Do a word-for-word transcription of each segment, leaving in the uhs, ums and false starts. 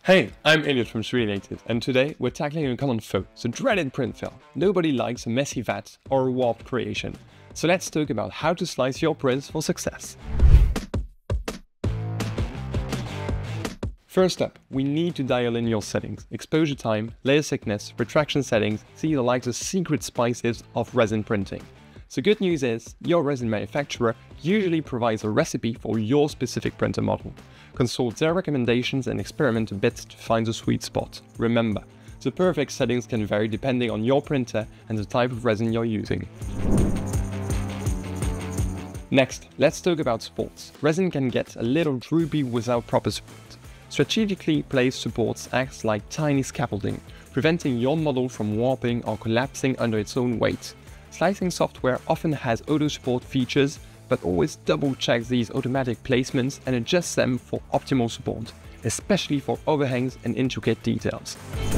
Hey, I'm Elliot from additive, and today we're tackling a common foe, the dreaded print fail. Nobody likes a messy vat or a warped creation. So let's talk about how to slice your prints for success. First up, we need to dial in your settings: exposure time, layer thickness, retraction settings. These are like the secret spices of resin printing. The good news is, your resin manufacturer usually provides a recipe for your specific printer model. Consult their recommendations and experiment a bit to find the sweet spot. Remember, the perfect settings can vary depending on your printer and the type of resin you're using. Next, let's talk about supports. Resin can get a little droopy without proper support. Strategically placed supports act like tiny scaffolding, preventing your model from warping or collapsing under its own weight. Slicing software often has auto support features, but always double check these automatic placements and adjust them for optimal support, especially for overhangs and intricate details.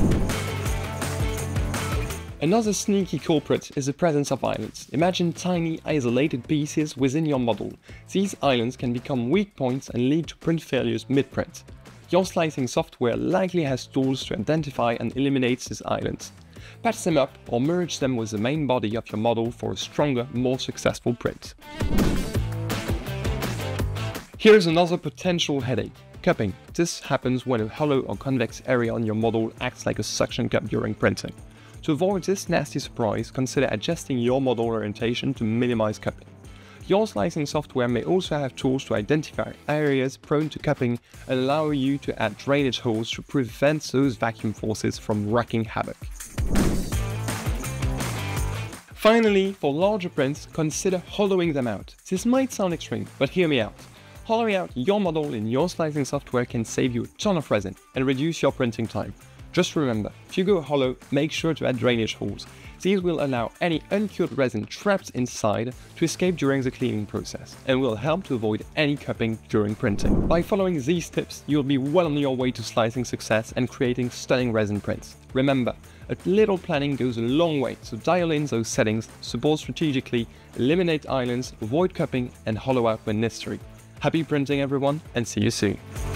Another sneaky culprit is the presence of islands. Imagine tiny isolated pieces within your model. These islands can become weak points and lead to print failures mid-print. Your slicing software likely has tools to identify and eliminate these islands. Patch them up or merge them with the main body of your model for a stronger, more successful print. Here's another potential headache: cupping. This happens when a hollow or convex area on your model acts like a suction cup during printing. To avoid this nasty surprise, consider adjusting your model orientation to minimize cupping. Your slicing software may also have tools to identify areas prone to cupping and allow you to add drainage holes to prevent those vacuum forces from wreaking havoc. Finally, for larger prints, consider hollowing them out. This might sound extreme, but hear me out. Hollowing out your model in your slicing software can save you a ton of resin and reduce your printing time. Just remember, if you go hollow, make sure to add drainage holes. These will allow any uncured resin trapped inside to escape during the cleaning process and will help to avoid any cupping during printing. By following these tips, you'll be well on your way to slicing success and creating stunning resin prints. Remember, a little planning goes a long way, so dial in those settings, support strategically, eliminate islands, avoid cupping, and hollow out when necessary. Happy printing everyone, and see you soon!